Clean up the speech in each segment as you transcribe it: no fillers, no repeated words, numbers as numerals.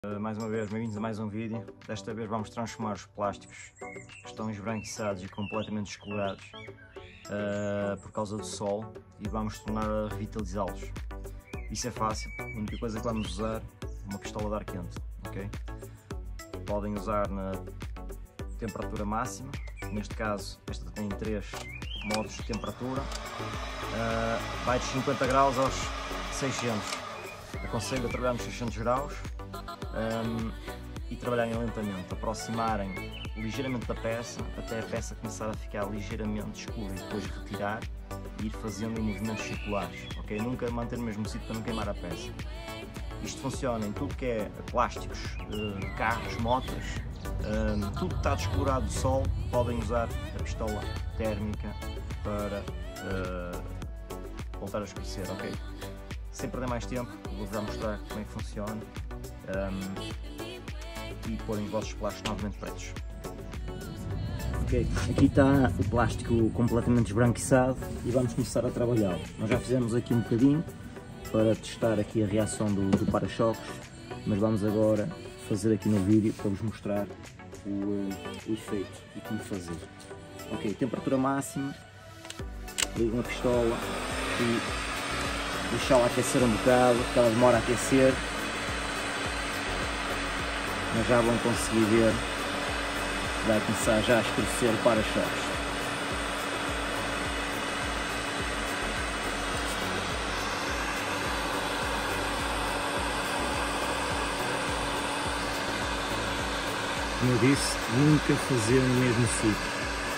Mais uma vez, bem-vindos a mais um vídeo. Desta vez vamos transformar os plásticos que estão esbranquiçados e completamente descolorados por causa do sol e vamos tornar a revitalizá-los. Isso é fácil, a única coisa que vamos usar é uma pistola de ar quente, ok? Podem usar na temperatura máxima, neste caso esta tem 3 modos de temperatura, vai de 50 graus aos 600. Aconselho a trabalhar nos 600 graus e trabalharem lentamente, aproximarem ligeiramente da peça até a peça começar a ficar ligeiramente escura e depois retirar e ir fazendo em movimentos circulares, ok? Nunca manter no mesmo sítio para não queimar a peça. Isto funciona em tudo que é plásticos, carros, motos, tudo que está descolorado do sol, podem usar a pistola térmica para voltar a escurecer, ok? Sem perder mais tempo, vou-vos já mostrar como é que funciona e porem os vossos plásticos novamente pretos. Ok, aqui está o plástico completamente esbranquiçado e vamos começar a trabalhá-lo. Nós já fizemos aqui um bocadinho para testar aqui a reação do para-choques, mas vamos agora fazer aqui no vídeo para vos mostrar o efeito e como fazer. Ok, temperatura máxima, ligo uma pistola e deixá-la aquecer um bocado, porque ela demora a aquecer, mas já vão conseguir ver, vai começar já a escurecer o para-choques. Como eu disse, nunca fazer no mesmo sítio.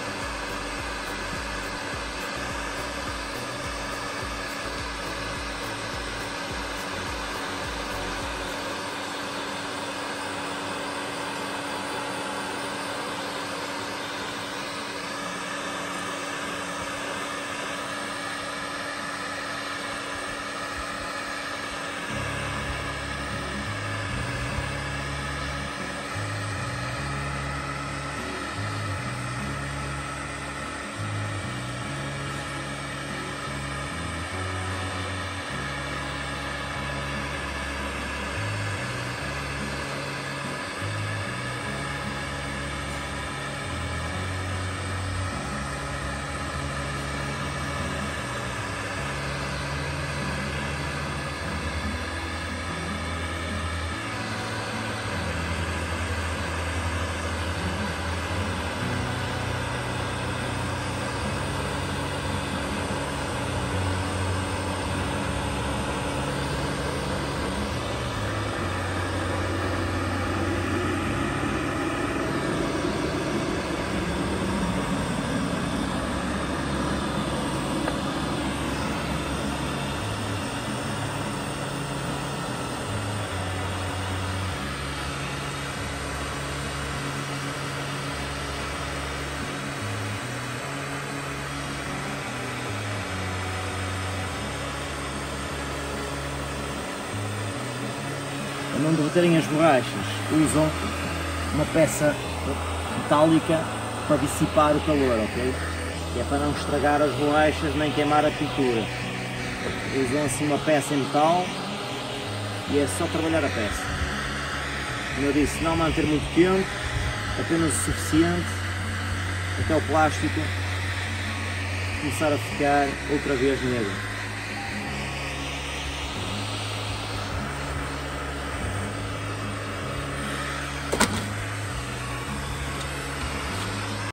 Para não derreterem as borrachas, usam uma peça metálica para dissipar o calor, ok? Que é para não estragar as borrachas nem queimar a pintura. Usam assim uma peça em metal e é só trabalhar a peça. Como eu disse, não manter muito tempo, apenas o suficiente até o plástico começar a ficar outra vez negro.